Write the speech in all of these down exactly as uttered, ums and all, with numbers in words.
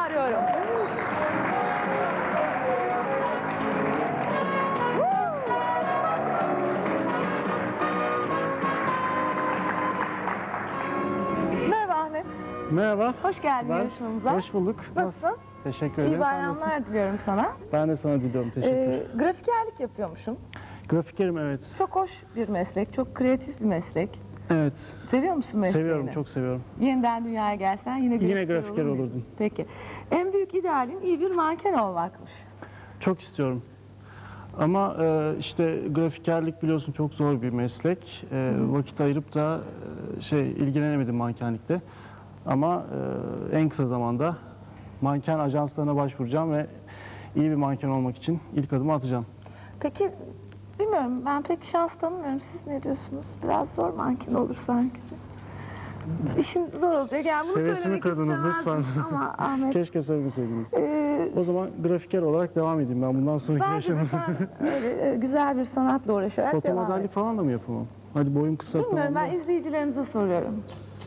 çağırıyorum. Merhaba Ahmet. Merhaba. Hoş geldin Ben, yarışmamıza. Hoş bulduk. Nasılsın? Teşekkür ederim. İyi bayramlar diliyorum sana. Ben de sana diliyorum. Teşekkür ederim. Ee, grafikerlik yapıyormuşsun. Grafikerim, evet. Çok hoş bir meslek, çok kreatif bir meslek. Evet. Seviyor musun mesleğini? Seviyorum, çok seviyorum. Yeniden dünyaya gelsen yine grafiker, Yine grafiker olur muydun? olurdum. Peki. En büyük idealin iyi bir manken olmakmış. Çok istiyorum. Ama e, işte grafikerlik biliyorsun çok zor bir meslek. E, vakit ayırıp da e, şey ilgilenemedim mankenlikte. Ama e, en kısa zamanda manken ajanslarına başvuracağım ve iyi bir manken olmak için ilk adımı atacağım. Peki, bilmiyorum, ben pek şans tanımıyorum. Siz ne diyorsunuz? Biraz zor manken olur sanki. İşin zor olacak. Yani bunu Hevesimi söylemek kırdınız istemezdim lütfen. ama Ahmet... Keşke söylemeseydiniz. E, O zaman grafiker olarak devam edeyim ben bundan sonraki bence de yaşamı. sen öyle, e, güzel bir sanatla uğraşarak devam et. Fotomodellik falan da mı yapamam? Hadi boyum kısa. Bilmiyorum, tamam ben da. izleyicilerimize soruyorum.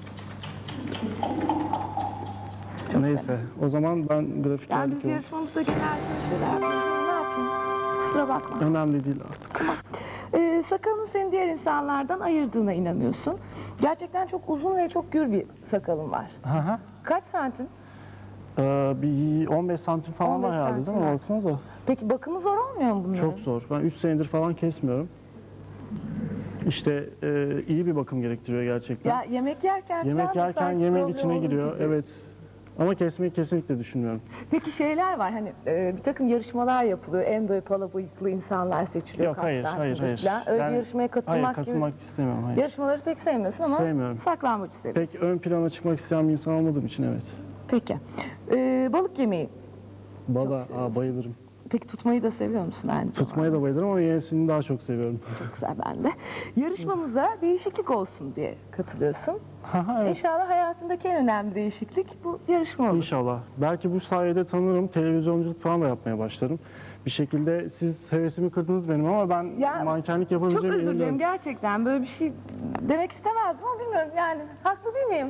Neyse, o zaman ben Yani grafikerlik biz yolu- yarışmamızda genelde şeyler yapıyoruz. Ne yapayım? Kusura bakma. Önemli değil artık. Ee, sakalın seni diğer insanlardan ayırdığına inanıyorsun. Gerçekten çok uzun ve çok gür bir sakalın var. Hı hı. Kaç santim? Ee, bir on beş santim falan on beş var herhalde santim değil mi? var. Baksanıza. Peki bakımı zor olmuyor mu bunların? Çok zor. Ben üç senedir falan kesmiyorum. İşte e, iyi bir bakım gerektiriyor gerçekten. Ya yemek yerken Yemek falan da yerken sanki yemeğin problem içine olur giriyor. gibi. Evet. Ama kesmeyi kesinlikle düşünmüyorum. Peki şeyler var hani e, bir takım yarışmalar yapılıyor. En böyle pala bıyıklı insanlar seçiliyor. Yok, kaç hayır, santimdir hayır, hayır. falan. Öyle Ben- bir yarışmaya katılmak, Hayır, katılmak istemiyorum. gibi Hayır. yarışmaları pek sevmiyorsun ama Sevmiyorum. saklambaçı seviyorsun. Pek ön plana çıkmak isteyen bir insan olmadığım için evet. Peki. Ee, balık yemeği. Bala, aa, bayılırım. Peki tutmayı da seviyor musun aynı Tutmayı da bayılırım ama yenisini daha çok seviyorum. Çok güzel, ben de. Yarışmamıza değişiklik olsun diye katılıyorsun. Haha, evet. İnşallah hayatındaki en önemli değişiklik bu yarışma olur. İnşallah. Belki bu sayede tanırım, televizyonculuk falan da yapmaya başlarım. Bir şekilde siz hevesimi kırdınız benim ama ben Ya, mankenlik Çok yapabileceğim özür dilerim inanıyorum. gerçekten, böyle bir şey demek istemezdim ama bilmiyorum yani. Haklı değil miyim?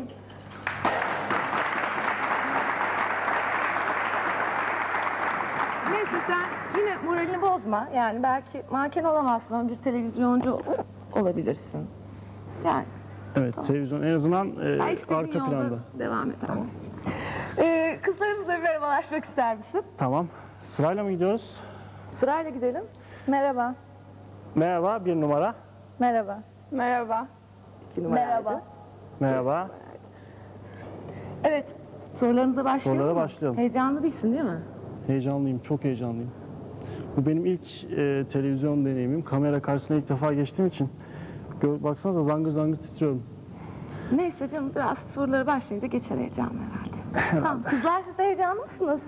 Neyse, sen yine moralini bozma. Yani belki manken olamazsın ama bir televizyoncu olabilirsin. Yani Evet, televizyon en azından e, ya istediğin arka yolda planda. devam et. Tamam. Ee, kızlarımızla bir merhabalaşmak ister misin? Tamam. Sırayla mı gidiyoruz? Sırayla gidelim. Merhaba. Merhaba, bir numara. Merhaba. Merhaba. İki numaraydı. Merhaba. Merhaba. Evet, sorularımıza başlayalım Sorulara mı? başlayalım. Heyecanlı değilsin değil mi? Heyecanlıyım, çok heyecanlıyım. Bu benim ilk e, televizyon deneyimim. Kamera karşısına ilk defa geçtiğim için. Gör, baksanıza zangır zangır titriyorum. Neyse canım, biraz sorulara başlayınca geçer heyecanlı herhalde. Tamam, kızlar siz de heyecanlı mısınız?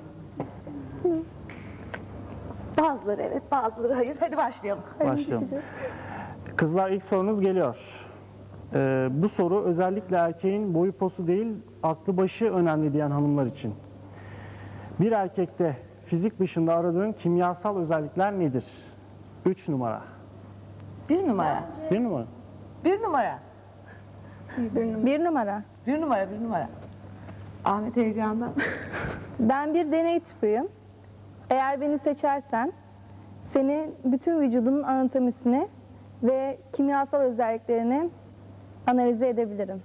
Bazıları evet, bazıları hayır. Hadi başlayalım. Başlayalım. Kızlar, ilk sorunuz geliyor. Ee, bu soru özellikle erkeğin boyu posu değil, aklı başı önemli diyen hanımlar için. Bir erkekte fizik dışında aradığın kimyasal özellikler nedir? Üç numara. Bir numara. Bir numara. Bir numara. Bir numara. Bir numara, bir numara. Ahmet heyecandan. Ben bir deney tüpüyüm. Eğer beni seçersen senin bütün vücudunun anatomisini ve kimyasal özelliklerini analize edebilirim.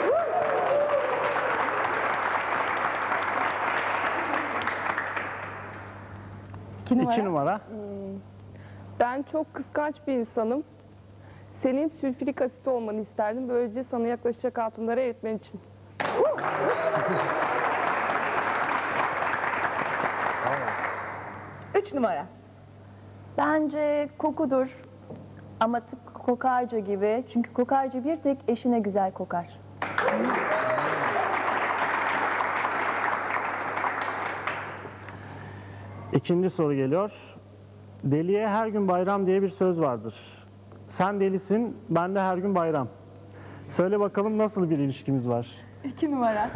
İki numara. İki numara. Ben çok kıskanç bir insanım. Senin sülfürik asit olmanı isterdim. Böylece sana yaklaşacak hatunları eritmen için. Üç numara. Bence kokudur ama tıpkı kokarca gibi. Çünkü kokarca bir tek eşine güzel kokar. İkinci soru geliyor. Deliye her gün bayram diye bir söz vardır. Sen delisin, ben de her gün bayram. Söyle bakalım nasıl bir ilişkimiz var? İki numara.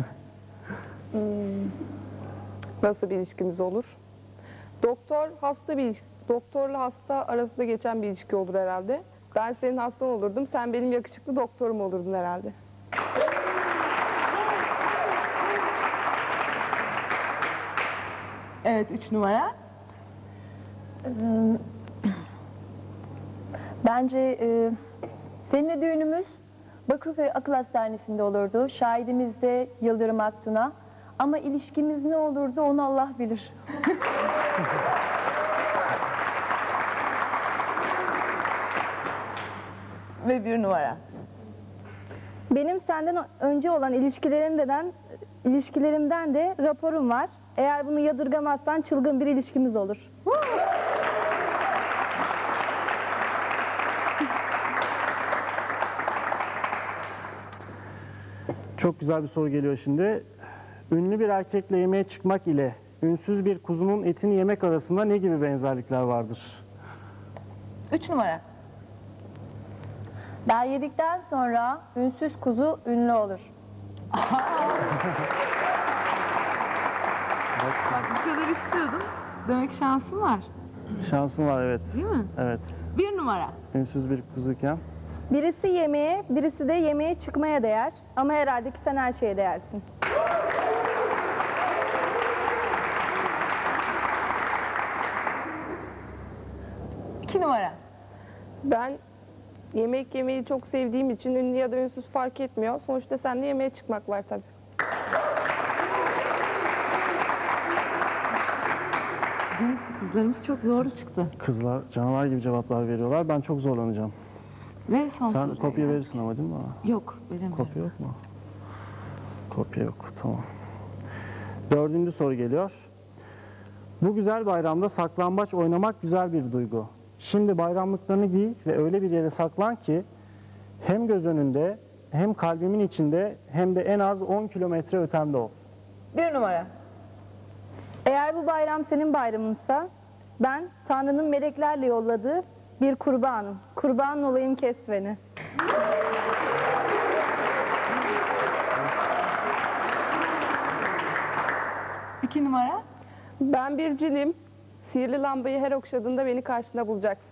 Nasıl bir ilişkimiz olur? Doktor hasta bir ilişki- doktorla hasta arasında geçen bir ilişki olur herhalde. Ben senin hastan olurdum, sen benim yakışıklı doktorum olurdun herhalde. Evet, üç numara. Bence e, seninle düğünümüz Bakırköy Akıl Hastanesi'nde olurdu. Şahidimiz de Yıldırım Aktuna. Ama ilişkimiz ne olurdu onu Allah bilir. Ve bir numara. Benim senden önce olan ilişkilerimden, ilişkilerimden de raporum var. Eğer bunu yadırgamazsan çılgın bir ilişkimiz olur. Çok güzel bir soru geliyor şimdi. Ünlü bir erkekle yemeğe çıkmak ile ünsüz bir kuzunun etini yemek arasında ne gibi benzerlikler vardır? Üç numara. Ben yedikten sonra ünsüz kuzu ünlü olur. Bak bu kadar istiyordum. Demek şansım var. Şansın var, evet. Değil mi? Evet. Bir numara. Ünsüz bir kuzuyken. Birisi yemeğe, birisi de yemeğe çıkmaya değer. Ama herhalde ki sen her şeye değersin. İki numara. Ben yemek yemeyi çok sevdiğim için ünlü ya da ünsüz fark etmiyor. Sonuçta seninle yemeğe çıkmak var tabii. Bugün kızlarımız çok zorlu çıktı. Kızlar canavar gibi cevaplar veriyorlar. Ben çok zorlanacağım. Ve son Sen soruya kopya geldik. verirsin ama değil mi bana? Yok, veremiyorum. Kopya yok mu? Kopya yok, tamam. Dördüncü soru geliyor. Bu güzel bayramda saklambaç oynamak güzel bir duygu. Şimdi bayramlıklarını giy ve öyle bir yere saklan ki hem göz önünde hem kalbimin içinde hem de en az on kilometre ötemde ol. Bir numara. Eğer bu bayram senin bayramınsa ben Tanrı'nın meleklerle yolladığı bir kurbanım. Kurban olayım, kes beni. İki numara. Ben bir cinim. Sihirli lambayı her okşadığında beni karşında bulacaksın.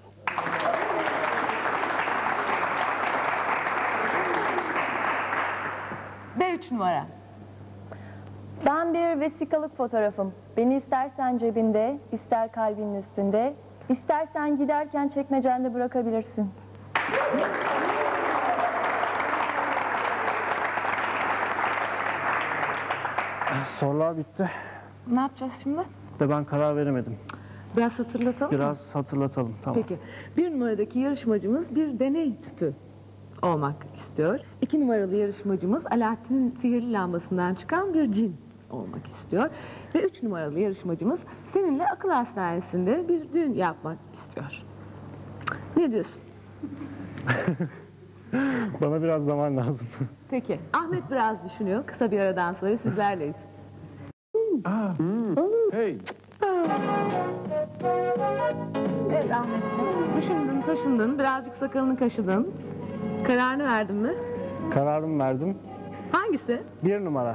Ve üç numara. Ben bir vesikalık fotoğrafım. Beni istersen cebinde, ister kalbinin üstünde, istersen giderken çekmecende bırakabilirsin. Sorular bitti Ne yapacağız şimdi? ve ben karar veremedim. Biraz hatırlatalım mı? Biraz hatırlatalım, tamam. Peki. Bir numaradaki yarışmacımız bir deney tüpü olmak istiyor. İki numaralı yarışmacımız Alaaddin'in sihirli lambasından çıkan bir cin olmak istiyor. Ve üç numaralı yarışmacımız seninle akıl hastanesinde bir düğün yapmak istiyor. Ne diyorsun? Bana biraz zaman lazım. Peki. Ahmet biraz düşünüyor. Kısa bir aradan sonra sizlerleyiz. Evet Ahmetciğim. Düşündün, taşındın, birazcık sakalını kaşıdın. Kararını verdin mi? Kararımı verdim. Hangisi? Bir numara.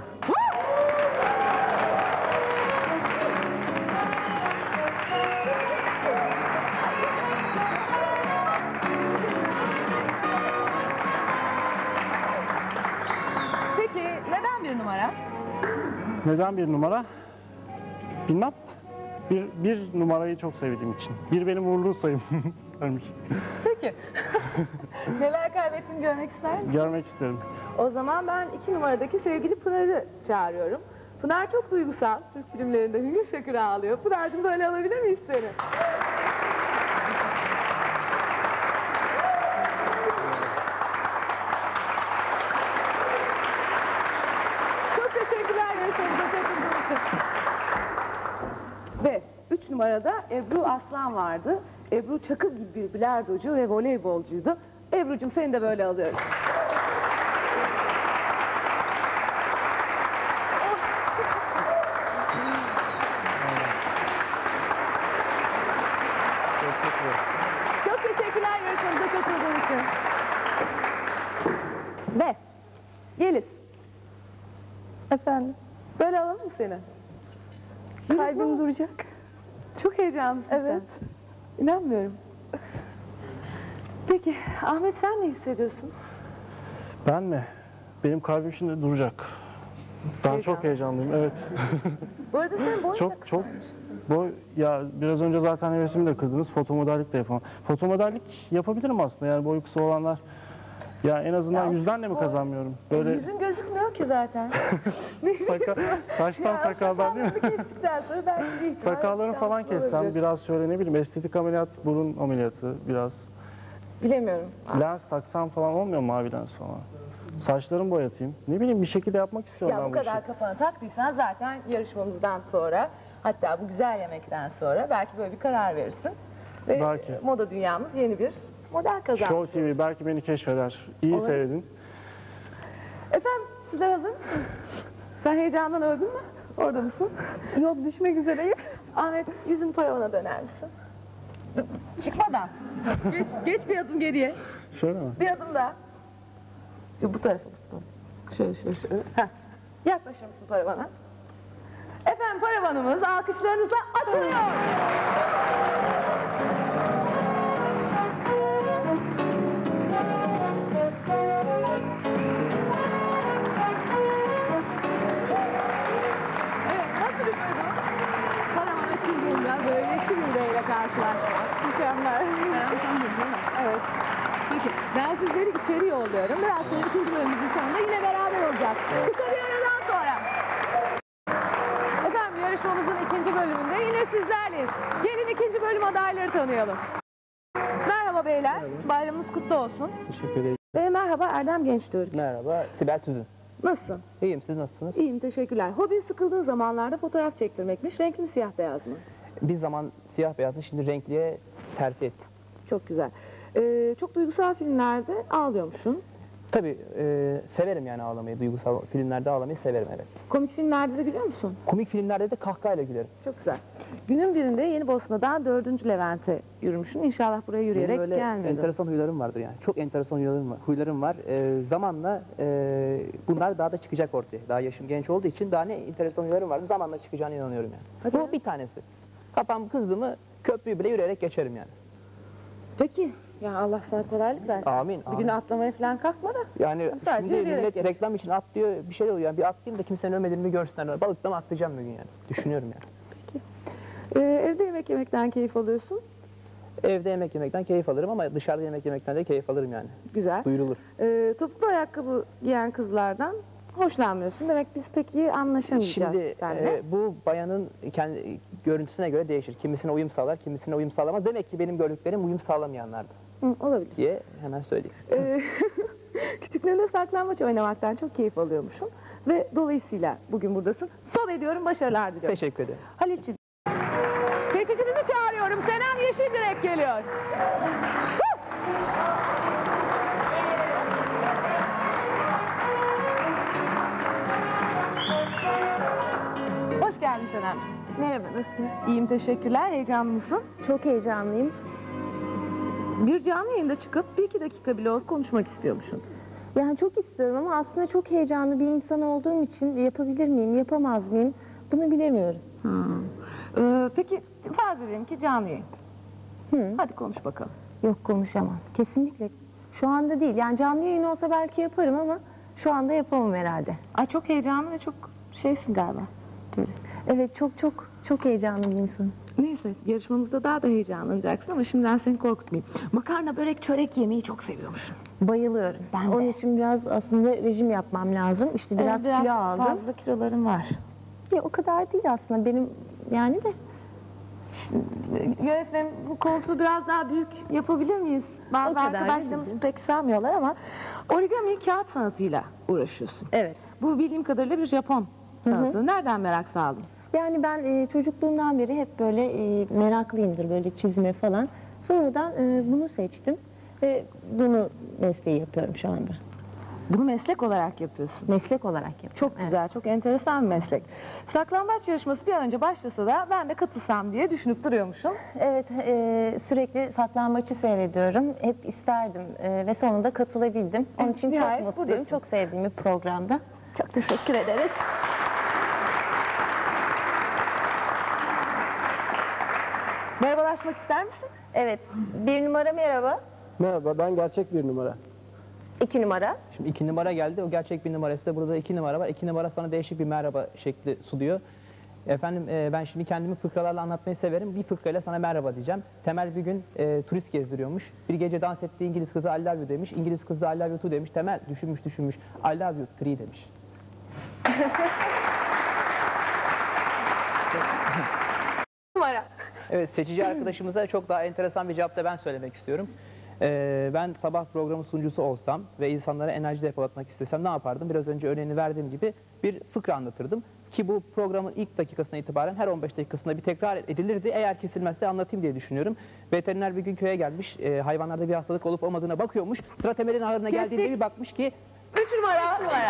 Peki neden bir numara? Neden bir numara? Bilmem. Bir, bir numarayı çok sevdiğim için. Bir benim uğurlu sayım. Ölmüş. Peki. Neler kaybettiğini görmek ister misin? Görmek isterim. O zaman ben iki numaradaki sevgili Pınar'ı çağırıyorum. Pınar çok duygusal. Türk filmlerinde hüngür şakır ağlıyor. Pınar'cığım böyle alabilir miyiz seni? Çok teşekkürler yarışmamıza katıldığınız için. Ve üç numarada Ebru Aslan vardı. Ebru Çakıl gibi bir bilardocu ve voleybolcuydu. Ebru'cum seni de böyle alıyoruz. Teşekkür ederim. Çok teşekkürler yarışmamıza katıldığın için. Ve Yeliz, Efendim, böyle alalım mı seni? kalbim duracak. Çok heyecanlısın Evet. sen. İnanmıyorum. Peki Ahmet sen ne hissediyorsun? Ben mi? Benim kalbim şimdi duracak. Ben Heyecan. çok heyecanlıyım, evet. Bu arada senin boyun da Çok çok Boy, ya biraz önce zaten hevesimi de kırdınız. Fotomodellik de yapamam. Fotomodellik yapabilirim aslında. Yani boyu kısa olanlar. Ya en azından Ya, yüzden de mi boy- kazanmıyorum? Böyle Yüzün gözükmüyor ki zaten. saka, saçtan sakaldan değil mi? Sakallarını kestikten sonra belki bir ihtimal Sakallarını falan şanslı kessem, olabilir. biraz şöyle ne bileyim estetik ameliyat, burun ameliyatı biraz. Bilemiyorum. Lens taksam falan olmuyor mu, mavi lens falan? Saçlarımı boyatayım. Ne bileyim bir şekilde yapmak istiyorum Ya ben bu bu işi. kadar kafana taktıysan zaten yarışmamızdan sonra, hatta bu güzel yemekten sonra belki böyle bir karar verirsin. Ve Belki. moda dünyamız yeni bir model kazanmış. Show T V belki beni keşfeder. İyi Olabilir. seyredin. Efendim sizler hazır mısınız? Sen heyecandan öldün mü? Orada mısın? Yok, düşmek üzereyim. Ahmet yüzün paravana döner misin? Çıkmadan. geç, geç bir adım geriye. Şöyle mi? Bir adım daha. Şu bu tarafa. bu tarafa. Şöyle şöyle şöyle. Heh. Yaklaşır mısın paravana? Efendim paravanımız alkışlarınızla açılıyor. Evet, nasıl bir duygu? Paravan açıldığında böyle Sivri'yle karşılaşmak. Mükemmel. Evet. Peki, ben sizleri içeri yolluyorum. Biraz sonra ikinci bölümümüzün sonunda yine beraber olacağız. Kısa bir aradan sonra. Efendim yarışmamızın ikinci bölümünde yine sizlerleyiz. Gelin ikinci bölüm adayları tanıyalım. Merhaba beyler, bayramınız kutlu olsun. Teşekkür ederim. Ve merhaba Erdem Gençtürk. Merhaba, Sibel Tüzün. Nasılsın? İyiyim, siz nasılsınız? İyiyim, teşekkürler. Hobin sıkıldığın zamanlarda fotoğraf çektirmekmiş. Renkli mi, siyah beyaz mı? Bir zaman siyah beyazdı, şimdi renkliye terfi ettim. Çok güzel. Ee, çok duygusal filmlerde ağlıyormuşsun. Tabii e, severim yani ağlamayı, duygusal filmlerde ağlamayı severim, evet. Komik filmlerde de gülüyor musun? Komik filmlerde de kahkahayla gülerim. Çok güzel. Günün birinde Yeni Bosna'dan dördüncü Levent'e yürümüşsün. İnşallah buraya yürüyerek Benim böyle gelmedin. enteresan huylarım vardır yani. Çok enteresan huylarım var. Huylarım var. E, zamanla e, bunlar daha da çıkacak ortaya. Daha yaşım genç olduğu için daha ne enteresan huylarım var. Zamanla çıkacağına inanıyorum yani. Hadi Bu ya. bir tanesi. Kafam kızdı mı köprüyü bile yürüyerek geçerim yani. Peki. Ya Allah sana kolaylık versin. Amin. Bir gün amin. atlamaya falan kalkma da. Yani Sadece şimdi yürüyerek millet geç. reklam için atlıyor, bir şey oluyor. Yani bir atlayayım da kimsenin ölmediğini görsünler. Balıktan atlayacağım bir gün yani. Düşünüyorum yani. Ee, evde yemek yemekten keyif alıyorsun. Evde yemek yemekten keyif alırım ama dışarıda yemek yemekten de keyif alırım yani. Güzel. Duyurulur. Ee, topuklu ayakkabı giyen kızlardan hoşlanmıyorsun. Demek biz pek iyi anlaşamayacağız Şimdi seninle. e, bu bayanın kendi görüntüsüne göre değişir. Kimisine uyum sağlar, kimisine uyum sağlamaz. Demek ki benim gördüklerim uyum sağlamayanlardı Hı, olabilir. diye hemen söyleyeyim. Ee, küçüklüğünde saklambaç oynamaktan çok keyif alıyormuşsun. Ve dolayısıyla bugün buradasın. Sob ediyorum, başarılar diliyorum. Teşekkür ederim. Halit'ciğim. Seçicimizi çağırıyorum. Senem Yeşildirek geliyor. Hoş geldin Senem. Merhaba, nasılsınız? İyiyim, teşekkürler. Heyecanlı mısın? Çok heyecanlıyım. Bir canlı yayında çıkıp bir iki dakika bile olsa konuşmak istiyormuşsun. Yani çok istiyorum ama aslında çok heyecanlı bir insan olduğum için yapabilir miyim, yapamaz mıyım bunu bilemiyorum. Ee, peki farz edelim ki canlı yayın. Hı. Hadi konuş bakalım. Yok, konuşamam. Kesinlikle. Şu anda değil. Yani canlı yayın olsa belki yaparım ama şu anda yapamam herhalde. Ay çok heyecanlı ve çok şeysin galiba. Böyle. Evet, çok çok çok heyecanlı bir insanım. Neyse yarışmamızda daha da heyecanlanacaksın ama şimdiden seni korkutmayayım. Makarna, börek, çörek yemeyi çok seviyormuşsun. Bayılıyorum. Ben de. Onun için biraz aslında rejim yapmam lazım. İşte biraz, Ee, biraz kilo aldım. fazla kiloların var. Ya, o kadar değil aslında benim yani de. Yönetmenim bu koltuğu biraz daha büyük yapabilir miyiz? Bazı O kadar arkadaşlarımız değil. pek sevmiyorlar ama origami kağıt sanatıyla uğraşıyorsun. Evet. Bu bildiğim kadarıyla bir Japon sanatı. Nereden merak saldın? Yani ben e, çocukluğumdan beri hep böyle e, meraklıyımdır böyle çizme falan. Sonradan e, bunu seçtim ve bunu mesleği yapıyorum şu anda. Bunu meslek olarak yapıyorsun. Meslek olarak yapıyorum. Çok güzel, çok enteresan bir meslek. Saklambaç yarışması bir an önce başlasa da ben de katılsam diye düşünüp duruyormuşum. Evet, e, sürekli saklambaçı seyrediyorum. Hep isterdim e, ve sonunda katılabildim. Onun için çok Nihayet mutluyum. buradasın. Çok sevdiğim bir programda. Çok teşekkür ederiz. Merhabalaşmak ister misin? Evet, bir numara merhaba. Merhaba, ben gerçek bir numara. İki numara. Şimdi iki numara geldi, o gerçek bir numarası da burada iki numara var. İki numara sana değişik bir merhaba şekli sunuyor. Efendim e, ben şimdi kendimi fıkralarla anlatmayı severim. Bir fıkrayla sana merhaba diyeceğim. Temel bir gün e, turist gezdiriyormuş. Bir gece dans ettiği İngiliz kızı I love you demiş. İngiliz kızı da I love you too demiş. Temel düşünmüş düşünmüş. I love you three demiş. Numara. Evet, seçici arkadaşımıza çok daha enteresan bir cevap da ben söylemek istiyorum. Ee, ben sabah programı sunucusu olsam ve insanlara enerji depolatmak istesem ne yapardım? Biraz önce örneğini verdiğim gibi bir fıkra anlatırdım. Ki bu programın ilk dakikasına itibaren her on beş dakikasında bir tekrar edilirdi. Eğer kesilmezse anlatayım diye düşünüyorum. Veteriner bir gün köye gelmiş, e, hayvanlarda bir hastalık olup olmadığına bakıyormuş. Sıra Temel'in ağırına geldiğinde bir bakmış ki... Üç numara. Üç numara.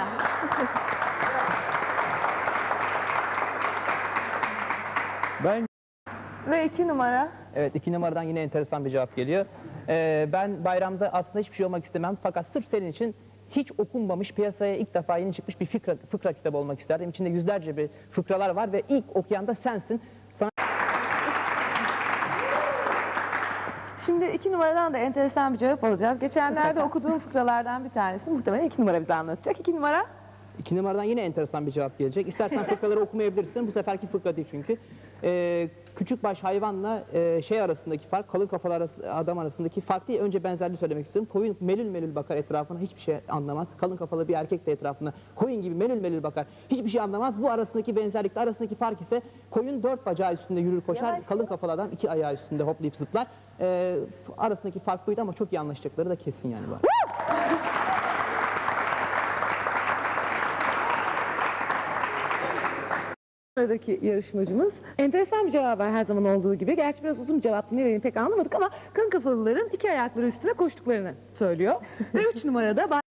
Ben Ve iki numara. Evet, iki numaradan yine enteresan bir cevap geliyor. Ee, ben bayramda aslında hiçbir şey olmak istemem. Fakat sırf senin için hiç okunmamış, piyasaya ilk defa yeni çıkmış bir fıkra, fıkra kitabı olmak isterdim. İçinde yüzlerce bir fıkralar var ve ilk okuyan da sensin. Sana... Şimdi iki numaradan da enteresan bir cevap alacağız. Geçenlerde okuduğum fıkralardan bir tanesi muhtemelen iki numara bize anlatacak. İki numara. İki numaradan yine enteresan bir cevap gelecek. İstersen fıkraları okumayabilirsin. Bu seferki fıkra değil çünkü. Ee, küçükbaş hayvanla e, şey arasındaki fark, kalın kafalı arası, adam arasındaki fark değil. Önce benzerliği söylemek istiyorum. Koyun melül melül bakar etrafına, hiçbir şey anlamaz. Kalın kafalı bir erkek de etrafına koyun gibi melül melül bakar, hiçbir şey anlamaz. Bu arasındaki benzerlikle arasındaki fark ise koyun dört bacağı üstünde yürür koşar, kalın kafalı adam iki ayağı üstünde hoplayıp zıplar. Ee, arasındaki fark buydu ama çok iyi anlaşacakları da kesin yani var. Sıradaki yarışmacımız enteresan bir cevap var her zaman olduğu gibi. Gerçi biraz uzun bir cevaptı, ne dediğini pek anlamadık ama kalın kafalıların iki ayakları üstüne koştuklarını söylüyor. Ve üç numarada